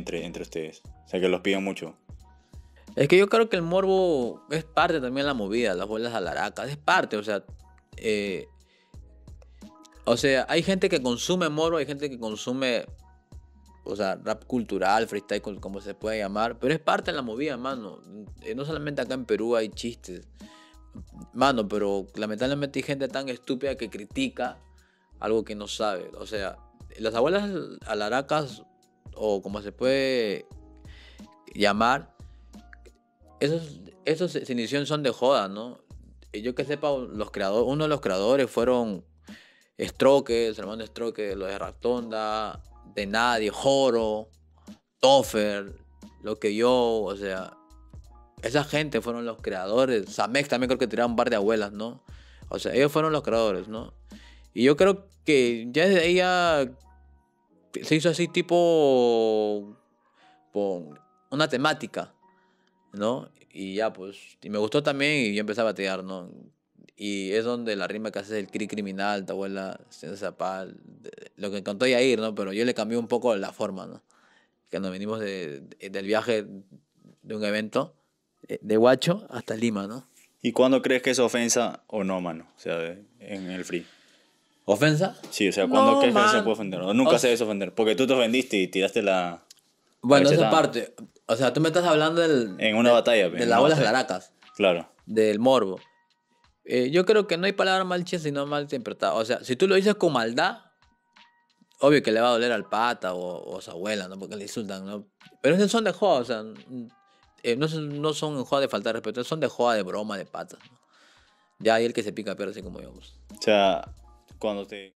entre ustedes? O sea, que los piden mucho. Es que yo creo que el morbo es parte también de la movida, las bolas alaracas, es parte, eh, o sea, hay gente que consume morbo, hay gente que consume, o sea, rap cultural, freestyle, como se puede llamar, pero es parte de la movida, mano. No solamente acá en Perú hay chistes, mano, pero lamentablemente hay gente tan estúpida que critica algo que no sabe. O sea, las abuelas alaracas, o como se puede llamar, esos se inició en son de joda, ¿no? Y yo que sepa, uno de los creadores fueron Stroke, hermano Stroke, los de Raptonda, De Nadie, Joro, Toffer, Lo que yo, o sea, esa gente fueron los creadores. Samex también creo que tiraron un par de abuelas, ¿no? O sea, ellos fueron los creadores, ¿no? Y yo creo que ya desde ahí ya se hizo así tipo con una temática, ¿no? Y ya pues, y me gustó también y yo empecé a batear, ¿no? Y es donde la rima que hace el cri criminal, tu abuela, sin zapal, lo que cantó Yair, ¿no? Pero yo le cambié un poco la forma, ¿no? Que nos venimos del viaje de un evento de Huacho hasta Lima, ¿no? ¿Y cuándo crees que es ofensa o no, mano? O sea, en el free. ¿Ofensa? Sí, o sea, ¿cuándo No, crees que se puede man. ofender? O nunca se debe ofender. Porque tú te ofendiste y tiraste la Bueno, esa cachetada. parte. O sea, tú me estás hablando En una batalla, de en las una olas batalla. laracas, Claro. del morbo. Yo creo que no hay palabra mal dicha sino mal interpretada. O sea, si tú lo dices con maldad, obvio que le va a doler al pata o a su abuela, ¿no? Porque le insultan, ¿no? Pero esos son de joda, o sea, no son en joda de falta de respeto, son de joda, de broma, de patas, ¿no? Ya hay el que se pica pero así como yo, pues. O sea, cuando te...